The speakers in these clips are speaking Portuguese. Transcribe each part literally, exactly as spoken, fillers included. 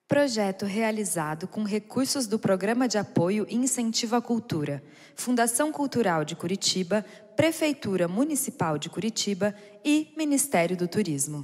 Projeto realizado com recursos do Programa de Apoio e Incentivo à Cultura, Fundação Cultural de Curitiba, Prefeitura Municipal de Curitiba e Ministério do Turismo.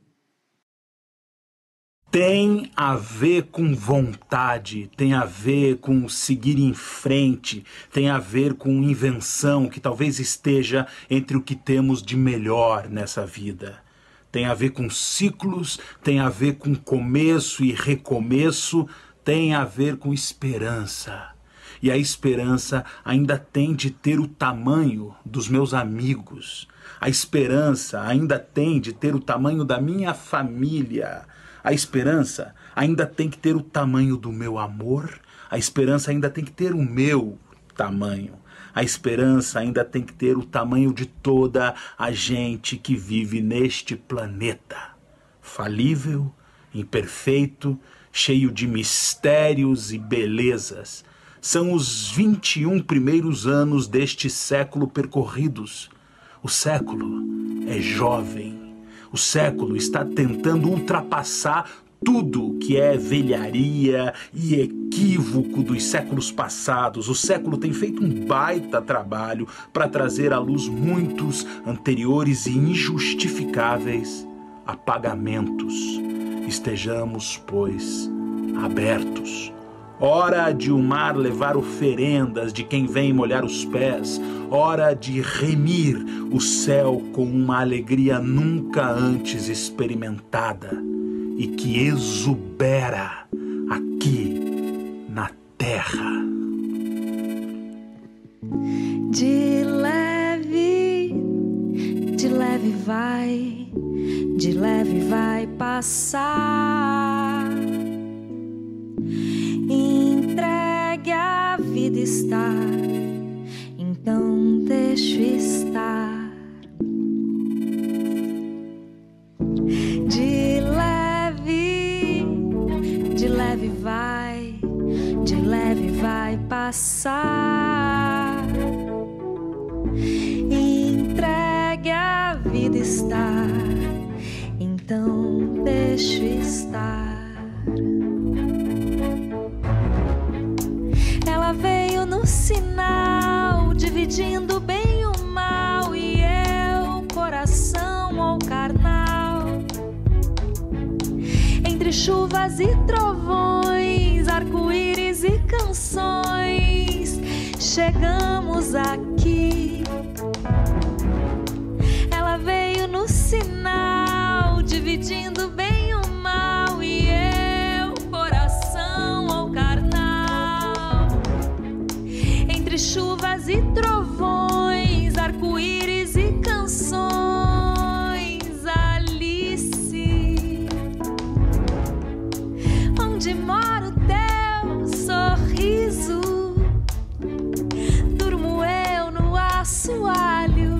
Tem a ver com vontade, tem a ver com seguir em frente, tem a ver com invenção que talvez esteja entre o que temos de melhor nessa vida. Tem a ver com ciclos, tem a ver com começo e recomeço, tem a ver com esperança. E a esperança ainda tem de ter o tamanho dos meus amigos. A esperança ainda tem de ter o tamanho da minha família. A esperança ainda tem que ter o tamanho do meu amor. A esperança ainda tem que ter o meu tamanho. A esperança ainda tem que ter o tamanho de toda a gente que vive neste planeta. Falível, imperfeito, cheio de mistérios e belezas. São os vinte e um primeiros anos deste século percorridos. O século é jovem. O século está tentando ultrapassar tudo que é velharia e equívoco dos séculos passados. O século tem feito um baita trabalho para trazer à luz muitos anteriores e injustificáveis apagamentos. Estejamos, pois, abertos. Hora de o mar levar oferendas de quem vem molhar os pés. Hora de remir o céu com uma alegria nunca antes experimentada e que exubera aqui na terra. De leve, de leve vai, de leve vai passar. Entregue a vida estar, então deixe estar. De leve, de leve vai, de leve vai passar. Entregue a vida estar, então deixe estar. Ela veio no sinal, dividindo o bem e o mal, e eu, coração ao carnal. Entre chuvas e trovões, arco-íris e canções, chegamos aqui. Ela veio no sinal, dividindo o bem e o mal, e eu, coração ao carnal. Entre chuvas e trovões, arco-íris e canções, Alice, onde mora o teu sorriso, durmo eu no assoalho.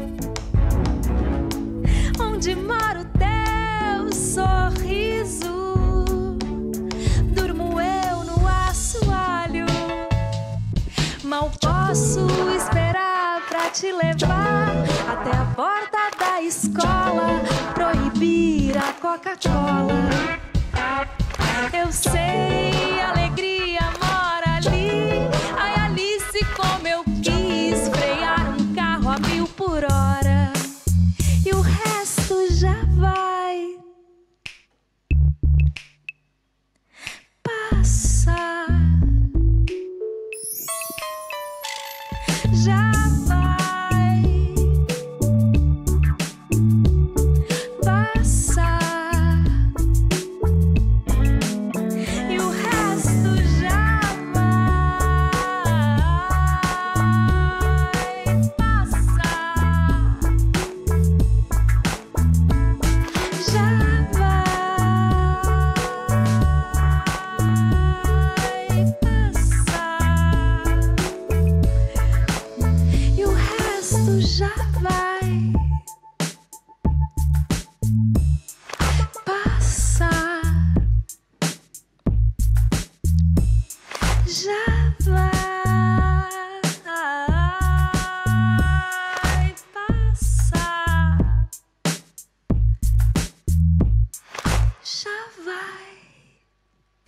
Onde mora o teu sorriso, durmo eu no assoalho. Mal posso esperar pra te levar até a porta da escola, proibir a Coca-Cola. Eu sei, a alegria mora ali. Ai, Alice, como eu quis frear um carro a mil por hora, e o resto já vai passar. Já vai passar, e o resto já vai passar. Já vai passar, e o resto já vai passar. Já vai passar. Já vai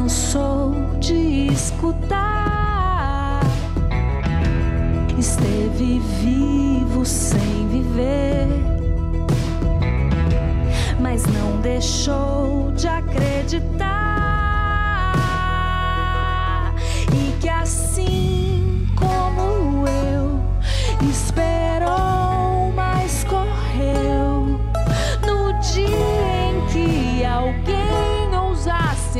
cansou de escutar. Esteve vivo sem viver, mas não deixou de acreditar. E que assim como eu esperou, mas correu no dia em que alguém ousasse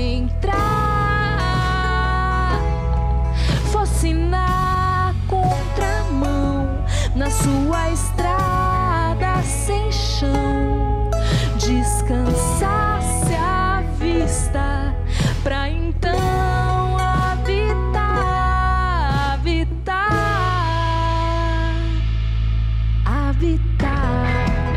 entrar, fosse na contramão, na sua estrada sem chão, descansasse a vista pra então habitar, habitar, habitar.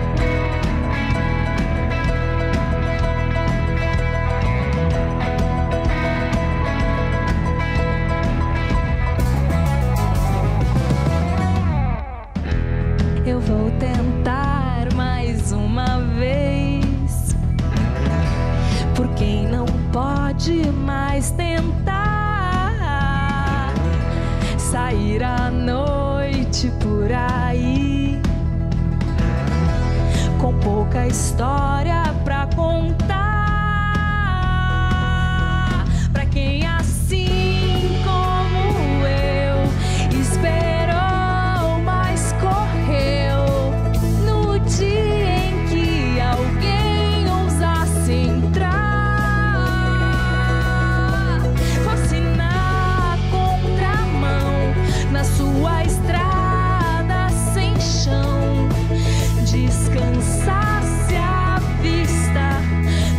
Eu vou tentar mais uma vez, por quem não pode mais tentar sair à noite por aí, com pouca história pra contar, pra quem assim como eu esperou, mas correu no dia em que alguém ousasse entrar, fosse na contramão, na sua estrada sem chão, descansasse a vista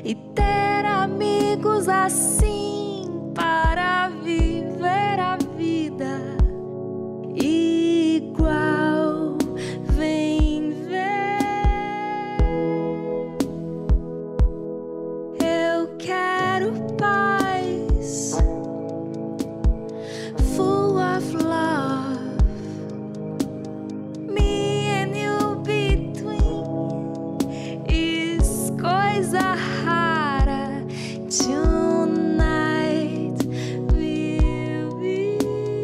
e ter amigos assim para viver a vida igual. Vem ver, eu quero paz, full of love, me and you between is coisa rara. Tonight will be.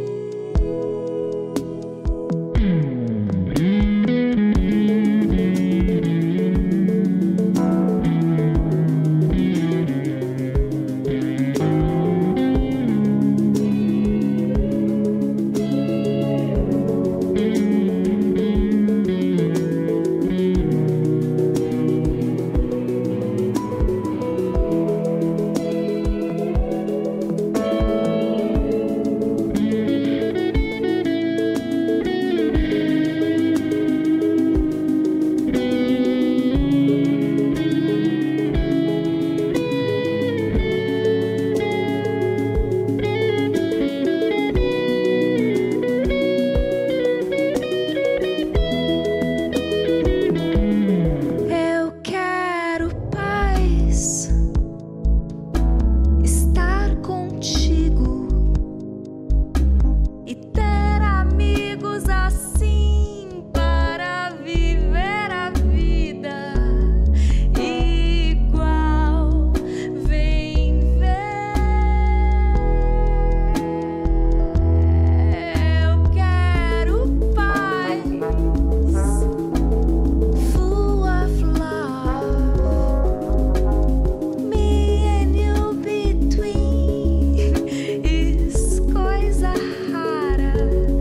Eu quero paz, estar contigo e ter amigos assim para viver a vida igual. Vem ver, eu quero paz, full of love, me and you between is coisa rara.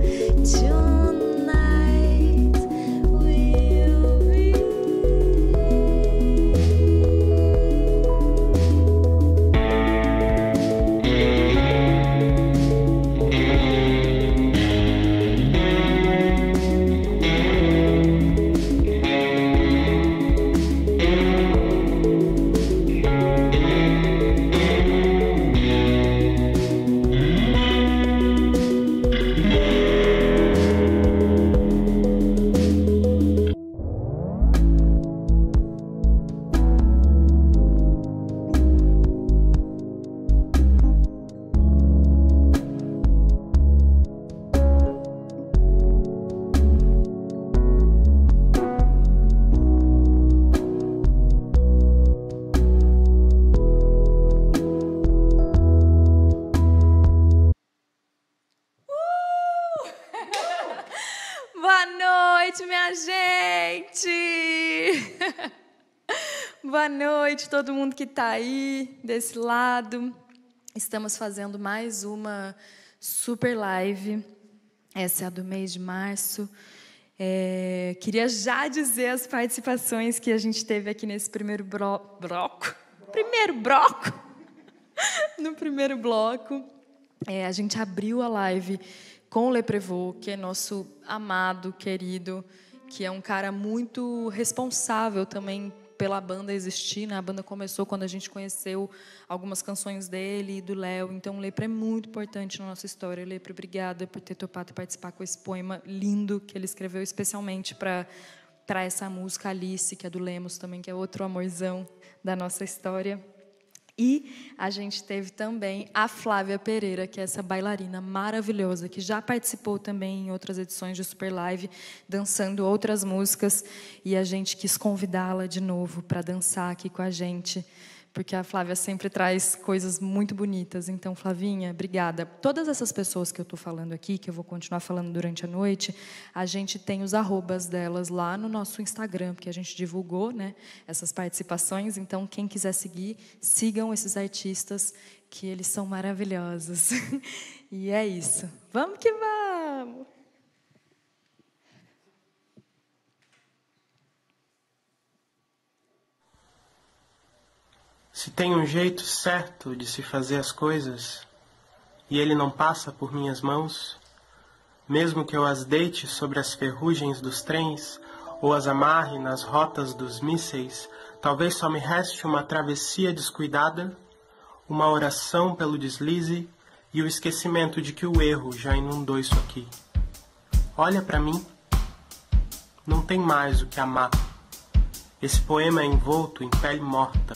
Tonight will be. Boa noite, minha gente! Boa noite, todo mundo que está aí, desse lado. Estamos fazendo mais uma super live. Essa é a do mês de março. É, queria já dizer as participações que a gente teve aqui nesse primeiro bro bloco. Primeiro bloco! No primeiro bloco, é, a gente abriu a live com o Le Prévost, que é nosso amado, querido, que é um cara muito responsável também pela banda existir, né? A banda começou quando a gente conheceu algumas canções dele e do Léo. Então, o Lepre é muito importante na nossa história. Lepre, obrigada por ter topado participar com esse poema lindo que ele escreveu especialmente para para essa música Alice, que é do Lemos também, que é outro amorzão da nossa história. E a gente teve também a Flávia Pereira, que é essa bailarina maravilhosa, que já participou também em outras edições de Super Live, dançando outras músicas. E a gente quis convidá-la de novo para dançar aqui com a gente, porque a Flávia sempre traz coisas muito bonitas. Então, Flavinha, obrigada. Todas essas pessoas que eu estou falando aqui, que eu vou continuar falando durante a noite, a gente tem os arrobas delas lá no nosso Instagram, porque a gente divulgou, né, essas participações. Então, quem quiser seguir, sigam esses artistas, que eles são maravilhosos. E é isso. Vamos que vamos! Se tem um jeito certo de se fazer as coisas, e ele não passa por minhas mãos, mesmo que eu as deite sobre as ferrugens dos trens, ou as amarre nas rotas dos mísseis, Talvez só me reste uma travessia descuidada, uma oração pelo deslize e o esquecimento de que o erro já inundou isso aqui. Olha pra mim, não tem mais o que amar. Esse poema é envolto em pele morta.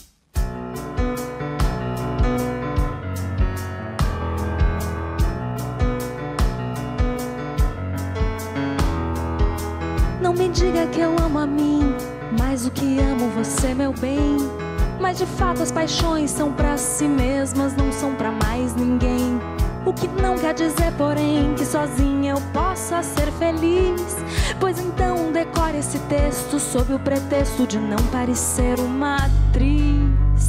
Não me diga que eu amo a mim mais do que amo você, meu bem. Mas de fato as paixões são pra si mesmas, não são pra mais ninguém. O que não quer dizer, porém, que sozinha eu possa ser feliz. Pois então decore esse texto sob o pretexto de não parecer uma atriz.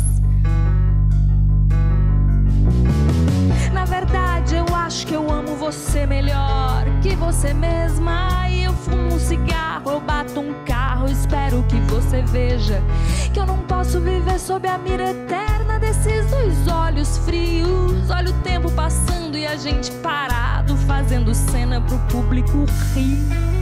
Na verdade eu acho que eu amo você melhor que você mesma. E eu fumo um cigarro, eu bato um carro, espero que você veja que eu não posso viver sob a mira eterna desses dois olhos frios. Olha o tempo passando e a gente parado, fazendo cena pro público rir.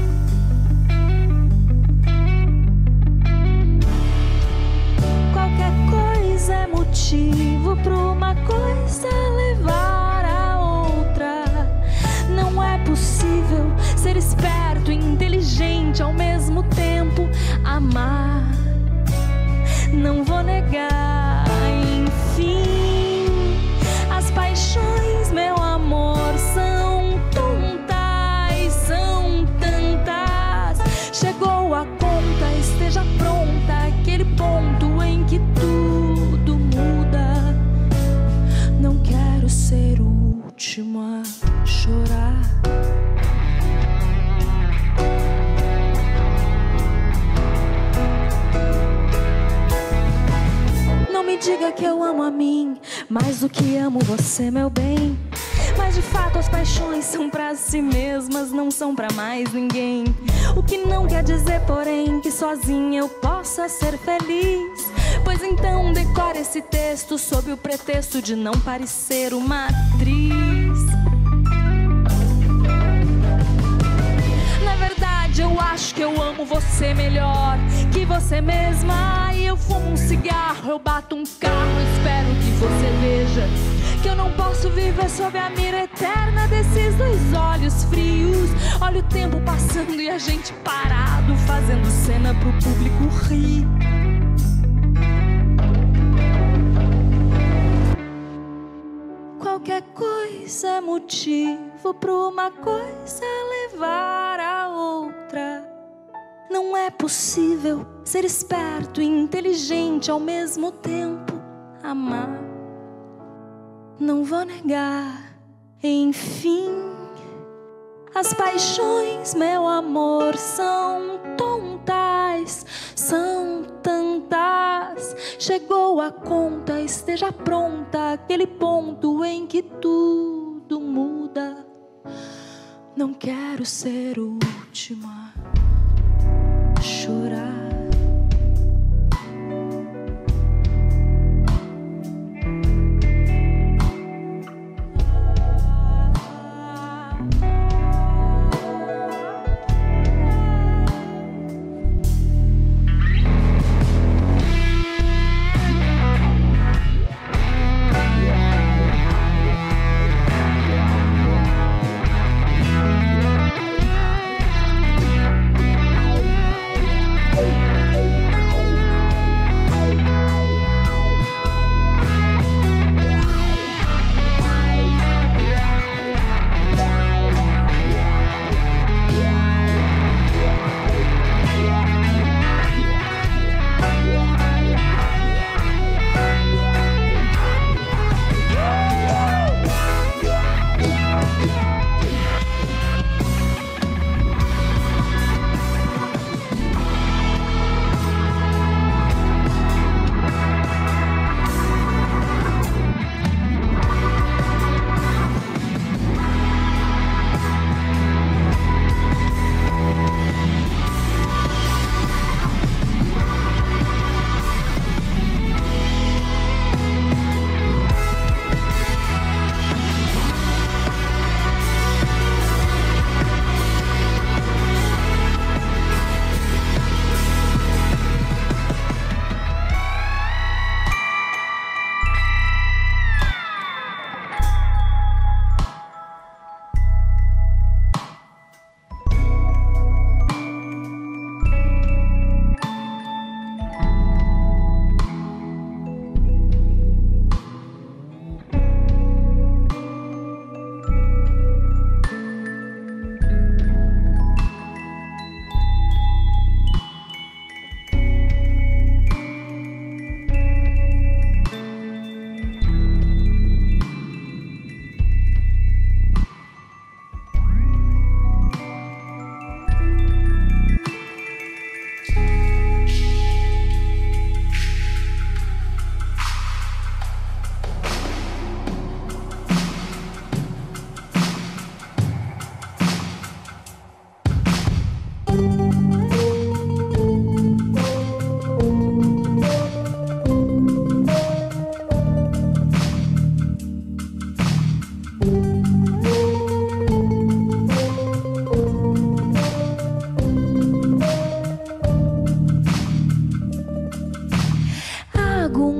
Qualquer coisa é motivo pra uma coisa levar a outra. Não é possível ser esperto e inteligente ao mesmo tempo, amar. Não vou negar, enfim, as paixões, meu amor, são tontas, são tantas. Chegou a conta, esteja pronta, aquele ponto em que tudo muda. Não quero ser o último a chorar. Não me diga que eu amo a mim mais do que amo você, meu bem. Mas de fato as paixões são pra si mesmas, não são pra mais ninguém. O que não quer dizer, porém, que sozinha eu possa ser feliz. Pois então decore esse texto sob o pretexto de não parecer uma atriz. Na verdade eu acho que eu amo você melhor que você mesma. E eu fumo um cigarro, eu bato um carro, espero que você veja que eu não posso viver sob a mira eterna desses dois olhos frios. Olha o tempo passando e a gente parado, fazendo cena pro público rir. Qualquer coisa é motivo pra uma coisa levar a outra. Não é possível ser esperto e inteligente ao mesmo tempo, amar. Não vou negar, enfim, as paixões, meu amor, são tontas, são tantas. Chegou a conta, esteja pronta, aquele ponto em que tudo muda. Não quero ser o último a chorar.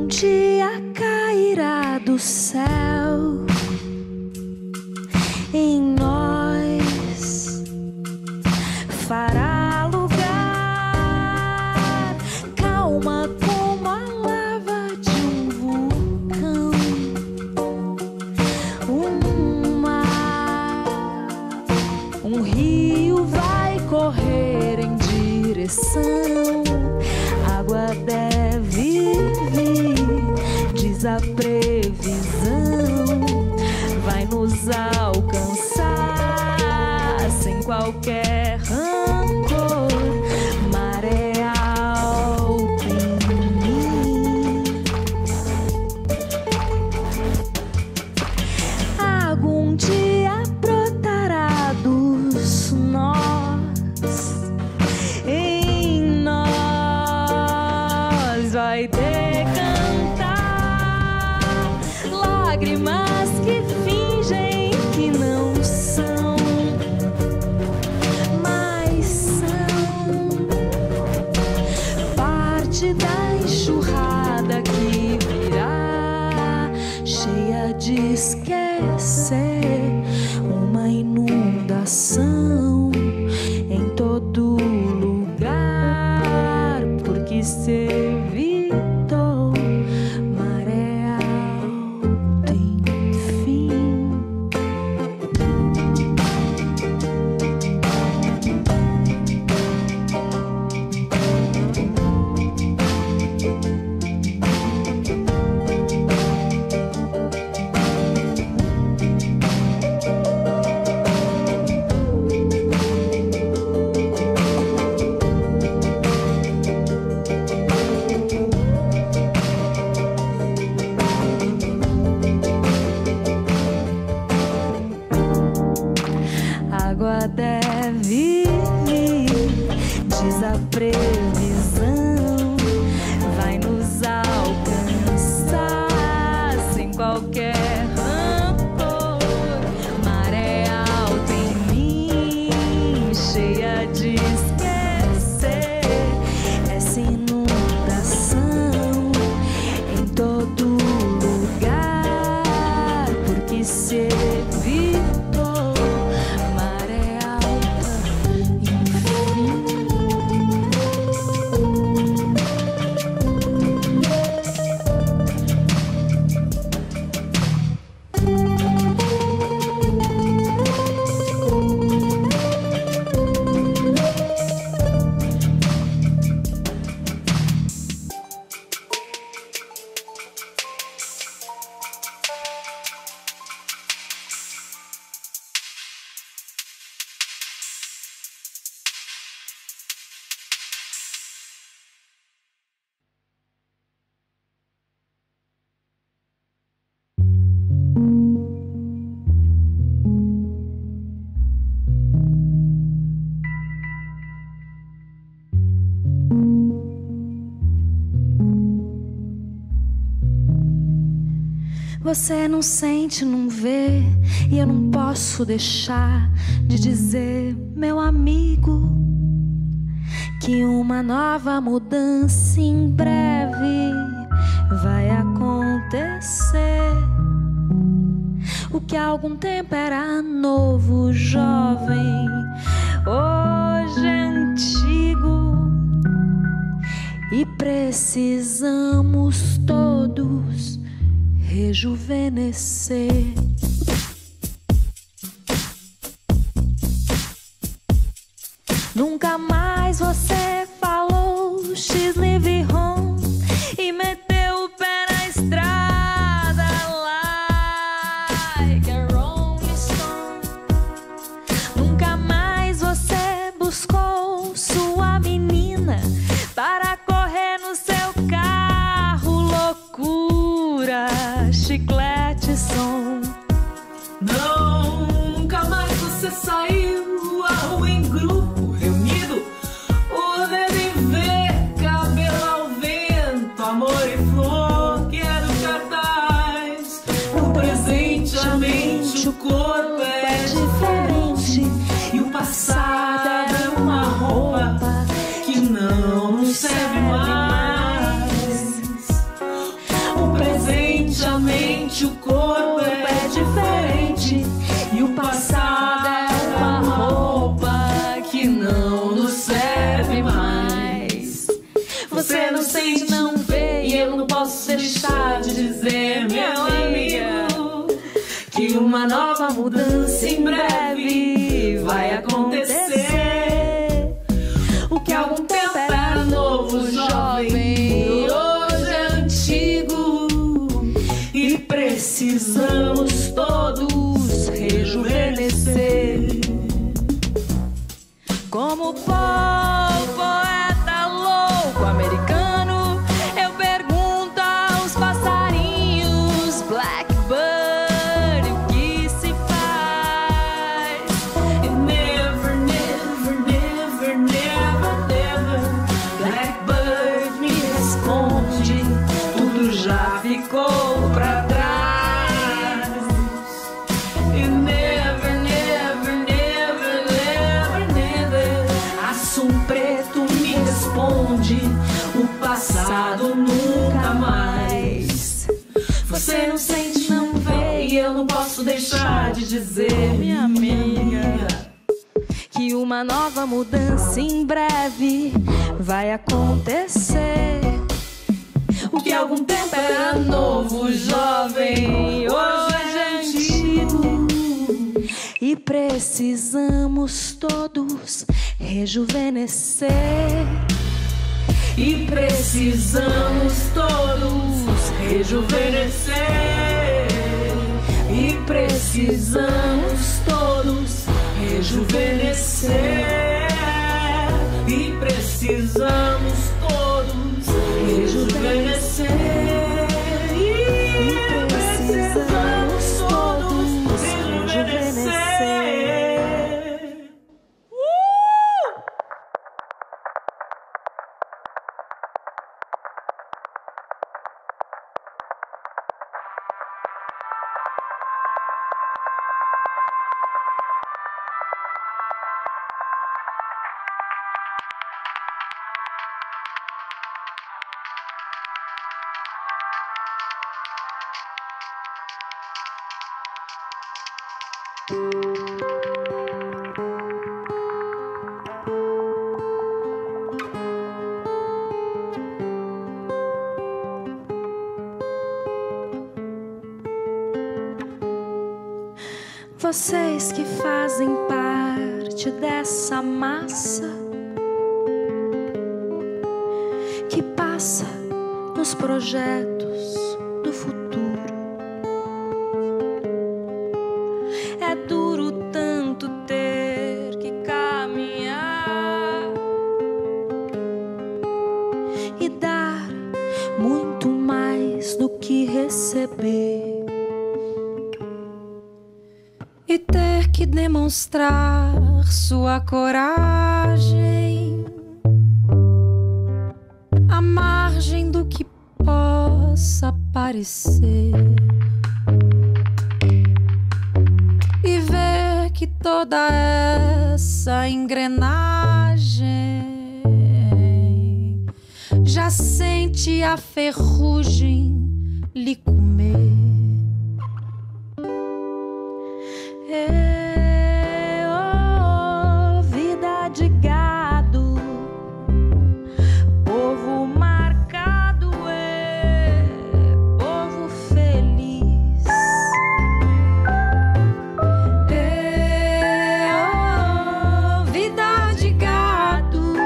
Algum dia cairá do céu em nós, fará lugar calma como a lava de um vulcão, um mar, um rio vai correr em direção, água deve vir, diz a previsão, vai nos alcançar sem qualquer rancor, maré alta em mim. Algum dia brotará dos nós, em nós vai decantar lágrimas que fingem que não são, mas são parte da enxurrada que virá, cheia de esquecer, uma inundação em todo lugar, porque se evitou maré alta, enfim. Água deve vir, diz a previsão, vai nos alcançar sem qualquer rancor, maré alta em mim, cheia de esquecer, essa inundação em todo lugar, porque se evitou maré alta, enfim. Você não sente, não vê, e eu não posso deixar de dizer, meu amigo, que uma nova mudança em breve vai acontecer. O que há algum tempo era novo, jovem, hoje é antigo, e precisamos todos rejuvenescer. Nunca mais você falou X-Live Home e meteu o pé na estrada like a Rolling Stone. Nunca mais você buscou sua menina para correr no seu carro, loucura, chiclete, som. Não, nunca mais você saiu à rua em grupo, reunido, poder viver, cabelo ao vento, amor e flor, quero cartaz. O presente, a mente, o corpo é diferente, e o passado é uma roupa que não nos serve mais. mente, o corpo é diferente. E o passado é uma roupa que não nos serve mais. Você não sente, não vê, e eu não posso deixar de dizer, meu amigo, que uma nova mudança em breve vai acontecer. O que há algum tempo era novo, jovem, hoje é antigo. E precisamos todos rejuvenescer. Como Paul, poeta louco americano, eu pergunto aos passarinhos Blackbird o que se faz. And never, never, never, never, never Blackbird me responde, tudo já ficou pra trás. And never, never, never, never, never Assum Preto me responde, o passado nunca mais. Você não sente, não vê, e eu não posso deixar de dizer, minha amiga, Que uma nova mudança em breve vai acontecer. o que há algum tempo era novo, jovem, hoje é antigo. E precisamos todos rejuvenescer. E precisamos todos rejuvenescer. E precisamos todos rejuvenescer. E precisamos todos rejuvenescer. E precisamos todos rejuvenescer. Vocês que fazem parte dessa massa que passa nos projetos do futuro. É duro tanto ter que caminhar e dar muito mais do que receber. E ter que demonstrar sua coragem à margem do que possa parecer. E ver que toda essa engrenagem já sente a ferrugem lhe comer. É, oh, vida de gado, povo marcado, é, povo feliz. É, oh, vida de gado,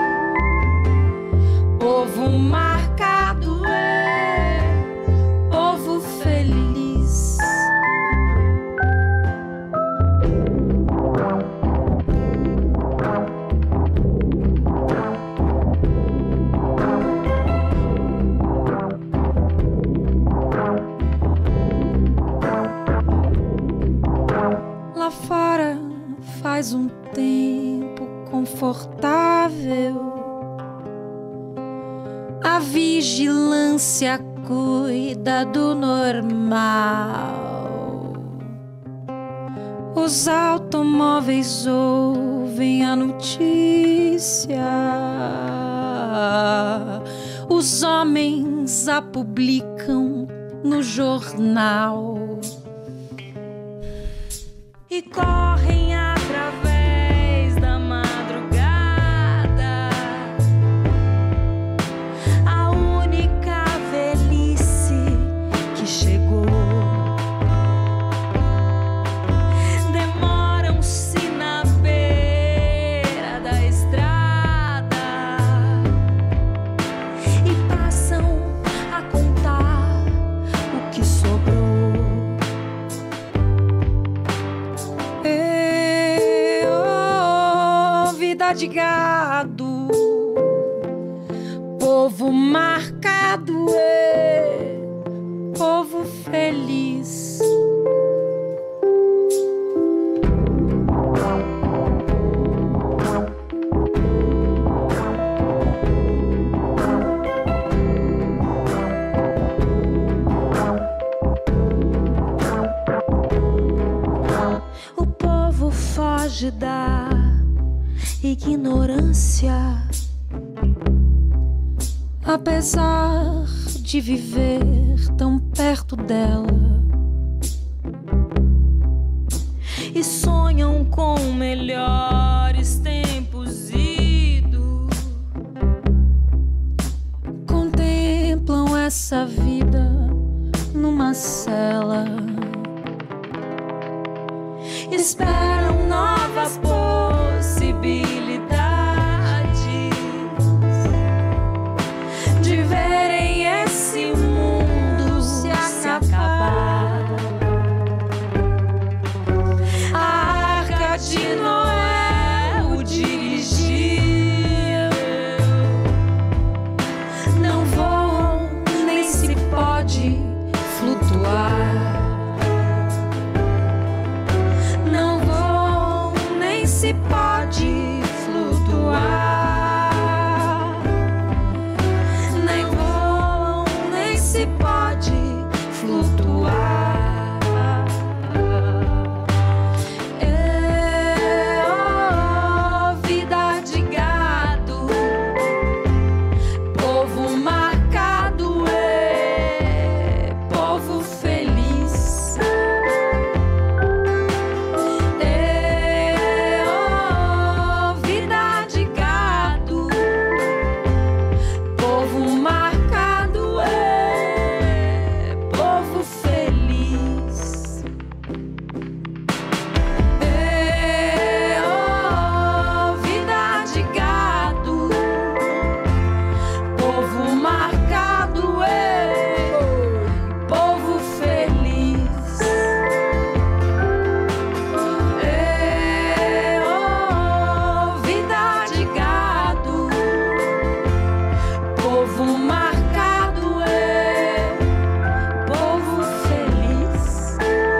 povo marcado, é, povo feliz. Lá fora faz um tempo confortável. A vigilância cuida do normal. Os automóveis ouvem a notícia. Os homens a publicam no jornal e correm através da madrugada. A única velhice que chegou. Demoram-se na beira da estrada e passam a contar o que sobrou. E, oh, vida de gado, povo marcado, e, povo feliz. O povo foge da ignorância, apesar de viver tão perto dela, e sonham com melhores tempos idos. Contemplam essa vida numa cela, esperam novas possibilidades de verem esse mundo se acabar. A arca de Noé o dirigiu. Não voam, nem se pode flutuar. Não voam, nem se pode flutuar. Nem voam, nem se pode flutuar. É, oh, vida de gado, povo marcado, é, povo feliz. É, oh, vida de gado, povo marcado, é, povo feliz. É, oh, vida de gado, povo marcado, é, povo feliz. É, oh, vida de gado, povo marcado, é, povo feliz.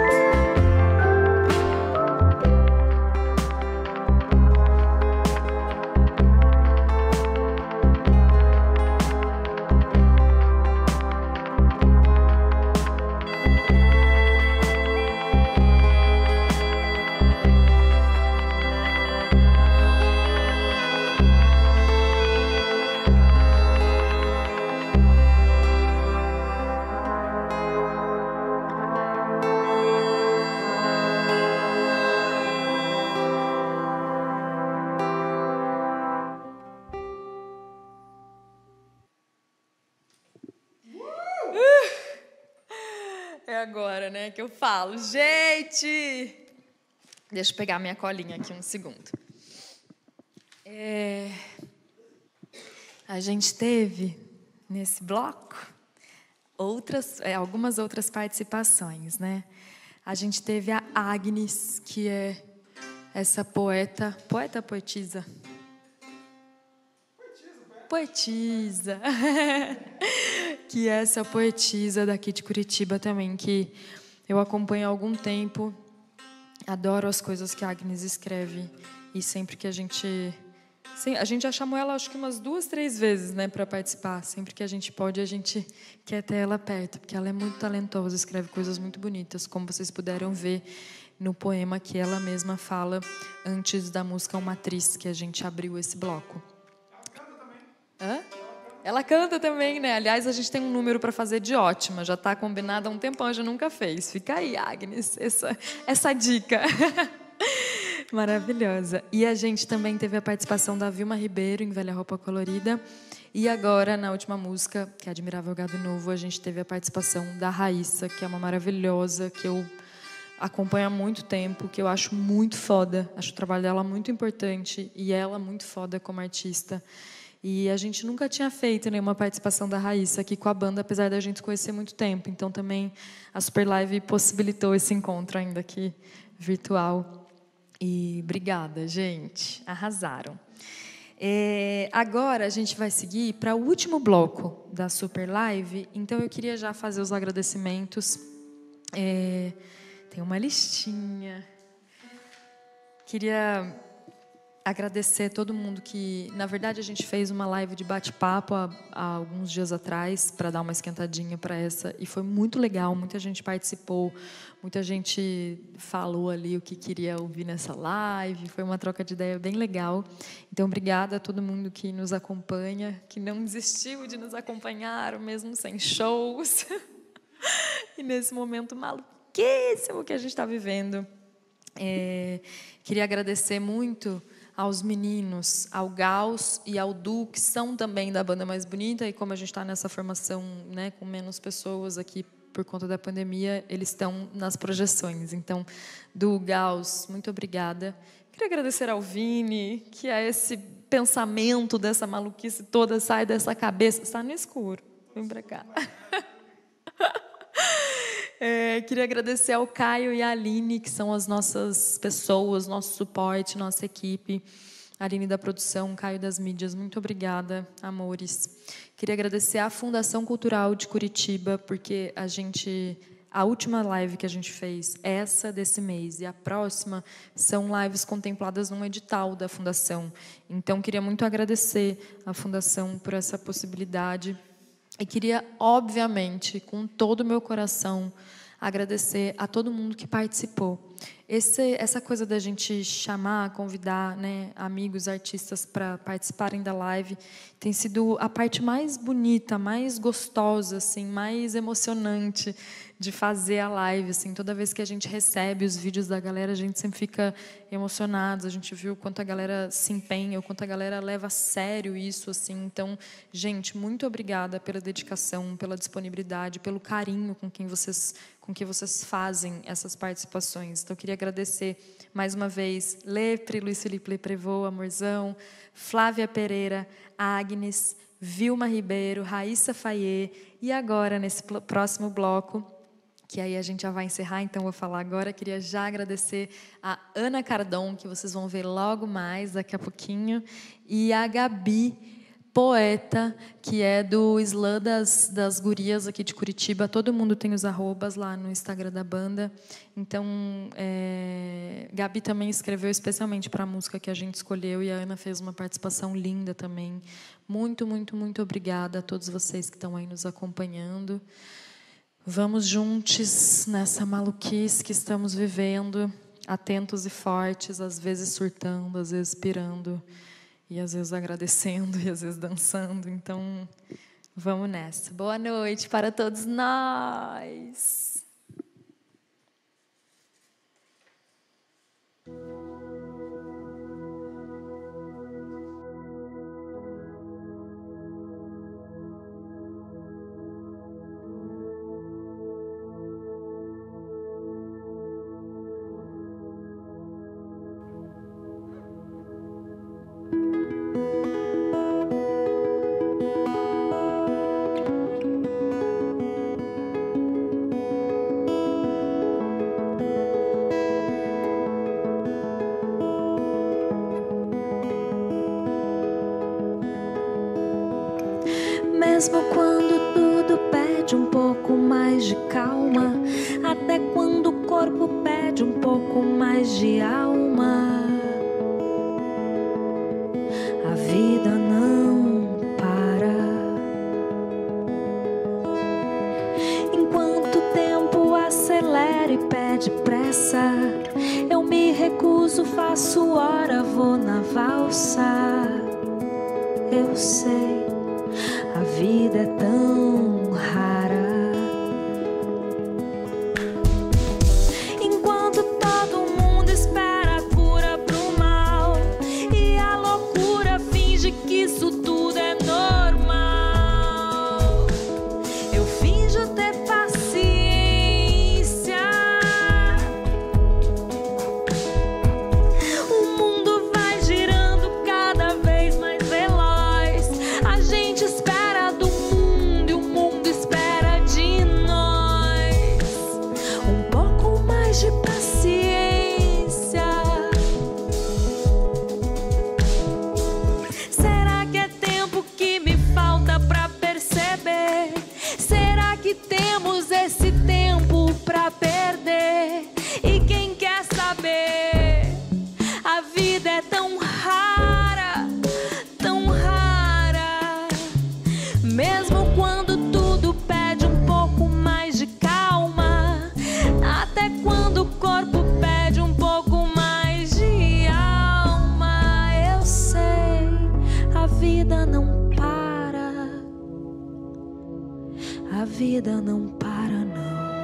É agora, né, que eu falo. Gente! Deixa eu pegar minha colinha aqui um segundo. É, A gente teve, nesse bloco, outras, é, algumas outras participações, né? A gente teve a Agnes, que é essa poeta... Poeta ou poetisa? Poetisa. Que é essa poetisa daqui de Curitiba também, que eu acompanho há algum tempo. Adoro as coisas que a Agnes escreve. E sempre que a gente... Sim, a gente já chamou ela, acho que umas duas, três vezes, né, para participar. Sempre que a gente pode, a gente quer ter ela perto, porque ela é muito talentosa, escreve coisas muito bonitas, como vocês puderam ver no poema que ela mesma fala antes da música Uma Atriz, que a gente abriu esse bloco. Ela canta também. Hã? Ela canta também, né? Aliás, a gente tem um número para fazer de ótima. Já está combinado há um tempão, já nunca fez. Fica aí, Agnes, essa, essa dica. Maravilhosa. E a gente também teve a participação da Vilma Ribeiro, em Velha Roupa Colorida. E agora, na última música, que é Admirável Gado Novo, a gente teve a participação da Raíssa, que é uma maravilhosa, que eu acompanho há muito tempo, que eu acho muito foda. Acho o trabalho dela muito importante e ela muito foda como artista. E a gente nunca tinha feito nenhuma participação da Raíssa aqui com a banda, apesar da gente conhecer muito tempo. Então, também, a Super Live possibilitou esse encontro ainda aqui, virtual. E obrigada, gente. Arrasaram. É, agora, a gente vai seguir para o último bloco da Super Live. Então, eu queria já fazer os agradecimentos. É, tem uma listinha. Queria agradecer todo mundo que... Na verdade, a gente fez uma live de bate-papo há, há alguns dias atrás para dar uma esquentadinha para essa. E foi muito legal, muita gente participou, muita gente falou ali o que queria ouvir nessa live. Foi uma troca de ideia bem legal. Então, obrigada a todo mundo que nos acompanha, que não desistiu de nos acompanhar, mesmo sem shows. E nesse momento maluquíssimo que a gente está vivendo. É, queria agradecer muito aos meninos, ao Gauss e ao Du, que são também da Banda Mais Bonita, e como a gente está nessa formação, né, com menos pessoas aqui por conta da pandemia, eles estão nas projeções. Então, Du, Gauss, muito obrigada. Queria agradecer ao Vini, que é esse pensamento dessa maluquice toda, sai dessa cabeça. Está no escuro, vem para cá. É, queria agradecer ao Caio e à Aline, que são as nossas pessoas, nosso suporte, nossa equipe. A Aline da produção, Caio das mídias, muito obrigada, amores. Queria agradecer à Fundação Cultural de Curitiba, porque a gente, a última live que a gente fez, essa desse mês e a próxima, são lives contempladas num edital da Fundação. Então, queria muito agradecer à Fundação por essa possibilidade. E queria, obviamente, com todo o meu coração, agradecer a todo mundo que participou. Esse, essa coisa da gente chamar, convidar, né, amigos, artistas para participarem da live, tem sido a parte mais bonita, mais gostosa, assim, mais emocionante de fazer a live. Assim, toda vez que a gente recebe os vídeos da galera, a gente sempre fica emocionado. A gente viu o quanto a galera se empenha, o quanto a galera leva a sério isso. Assim. Então, gente, muito obrigada pela dedicação, pela disponibilidade, pelo carinho com quem vocês, com que vocês fazem essas participações. Então, eu queria agradecer mais uma vez Lepre, Luiz Felipe Leprevô, Amorzão, Flávia Pereira, Agnes, Vilma Ribeiro, Raíssa Fayet. E agora, nesse próximo bloco, que aí a gente já vai encerrar, então vou falar agora, queria já agradecer a Ana Cardon, que vocês vão ver logo mais, daqui a pouquinho, e a Gabi, poeta, que é do Slam das, das Gurias aqui de Curitiba. Todo mundo tem os arrobas lá no Instagram da banda. Então, é, Gabi também escreveu especialmente para a música que a gente escolheu, e a Ana fez uma participação linda também. Muito, muito, muito obrigada a todos vocês que estão aí nos acompanhando. Vamos juntos nessa maluquice que estamos vivendo, atentos e fortes, às vezes surtando, às vezes pirando, e às vezes agradecendo, e às vezes dançando. Então, vamos nessa. Boa noite para todos nós! Mesmo quando tudo pede um pouco mais de calma, até quando o corpo pede um pouco mais de alma, a vida não para. Enquanto o tempo acelera e pede pressa, eu me recuso, faço hora, vou na valsa. Eu sei, vida é tão rara. Enquanto todo mundo espera a cura pro mal e a loucura finge que isso tudo é normal, eu finjo ter paciência. O mundo vai girando cada vez mais veloz. A gente espera do mundo e o mundo espera de nós um pouco mais de paciência. Será que é tempo que me falta pra perceber? Será que temos esse tempo pra perder? E quem quer saber? A vida é tão rara, tão rara. Mesmo quando tudo pede um pouco mais de calma, até quando o corpo pede um pouco mais de alma, eu sei, a vida não para. A vida não para, não.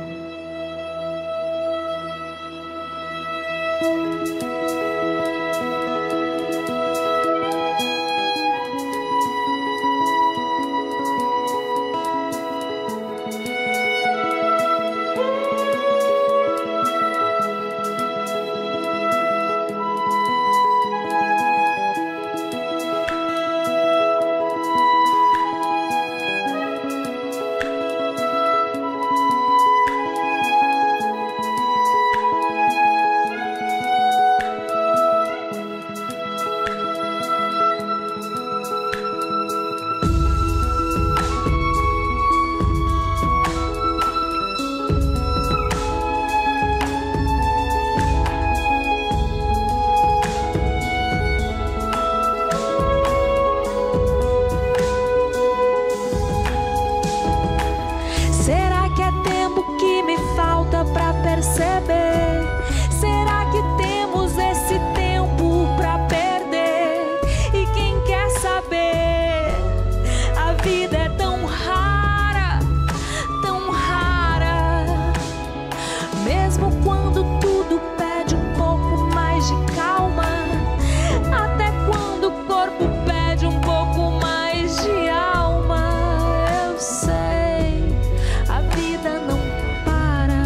Será que é tempo que me falta pra perceber? Será que temos esse tempo pra perder? E quem quer saber? A vida é tão rara, tão rara. Mesmo quando tudo pede um pouco mais de calma, até quando o corpo pede um pouco mais de alma, eu sei, a vida não para.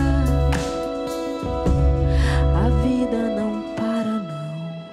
A vida não para, não.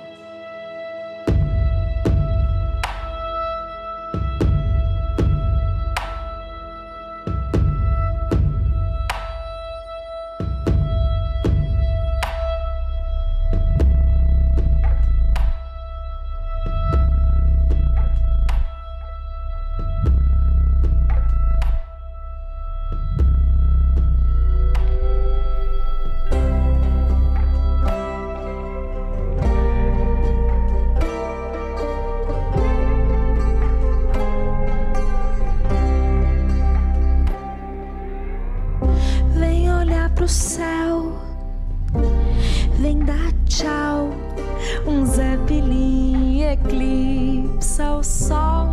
Vem olhar pro céu, vem dar tchau. Um zeppelin eclipsa o sol.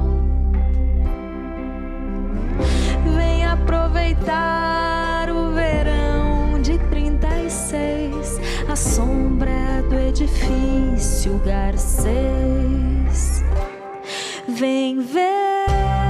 Vem aproveitar o verão de trinta e seis, a sombra do edifício Garcês. Vem ver,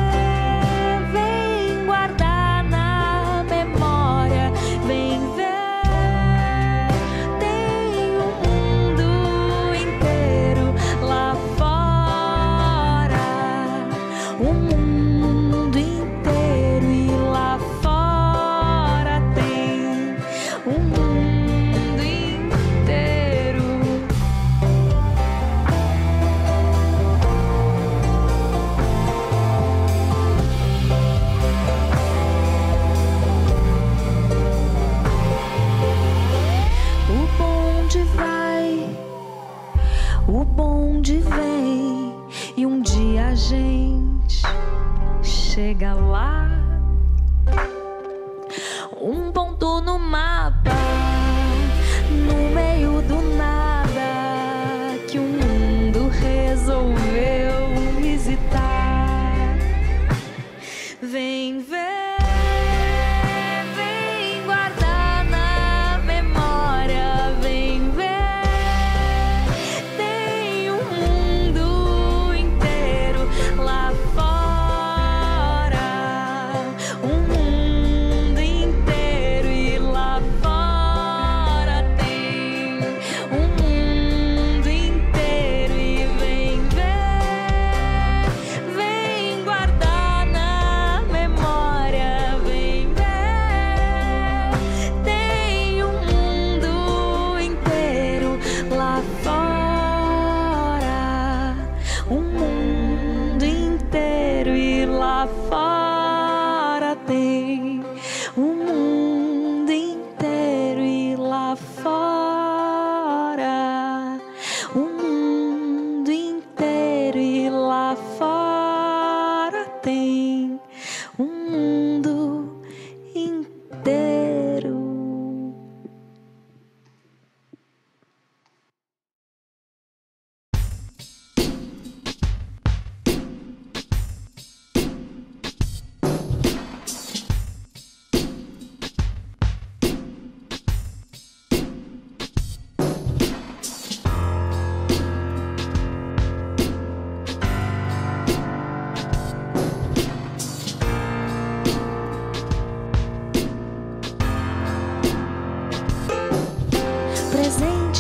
vem guardar na memória. Vem ver, tem o mundo inteiro lá fora. O mundo inteiro e lá fora tem o mundo inteiro. O bonde vem e um dia a gente chega lá. Um ponto no mapa, no meio do nada, que o mundo resolveu visitar.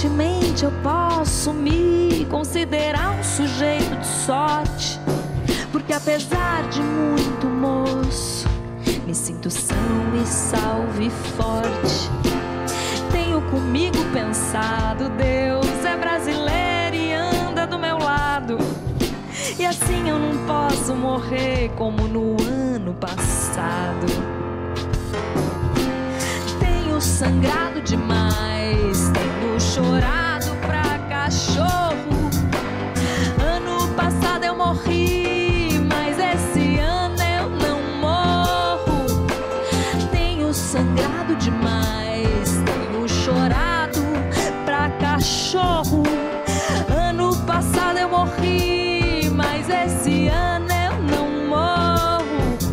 Presentemente eu posso me considerar um sujeito de sorte, porque apesar de muito moço, me sinto são e salvo e forte. Tenho comigo pensado, Deus é brasileiro e anda do meu lado, e assim eu não posso morrer como no ano passado. Tenho sangrado demais, tenho chorado pra cachorro. Ano passado eu morri, mas esse ano eu não morro. Tenho sangrado demais, tenho chorado pra cachorro. Ano passado eu morri, mas esse ano eu não morro.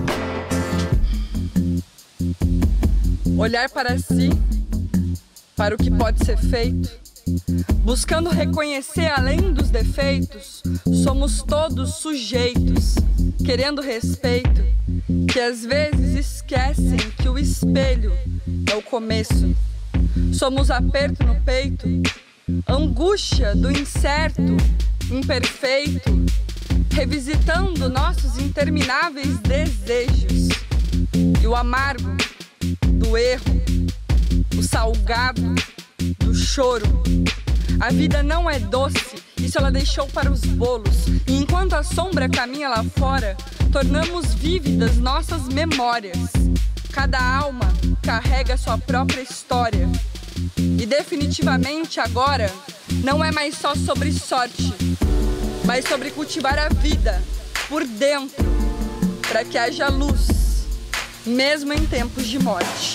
Olhar para si, para o que pode ser feito, buscando reconhecer além dos defeitos. Somos todos sujeitos, querendo respeito, que às vezes esquecem que o espelho é o começo. Somos aperto no peito, angústia do incerto, imperfeito, revisitando nossos intermináveis desejos. E o amargo do erro, o salgado do choro. A vida não é doce, isso ela deixou para os bolos. E enquanto a sombra caminha lá fora, tornamos vívidas nossas memórias. Cada alma carrega sua própria história. E definitivamente agora não é mais só sobre sorte, mas sobre cultivar a vida por dentro, para que haja luz, mesmo em tempos de morte.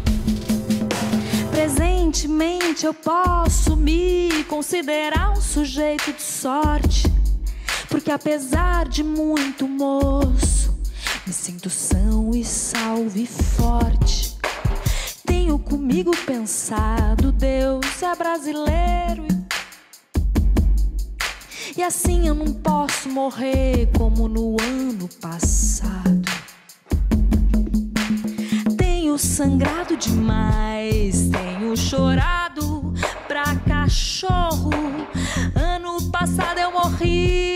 Presentemente eu posso me considerar um sujeito de sorte, porque apesar de muito moço, me sinto são e salvo e forte. Tenho comigo pensado, Deus é brasileiro, e assim eu não posso morrer como no ano passado. Tenho sangrado demais, tenho chorado pra cachorro. Ano passado eu morri,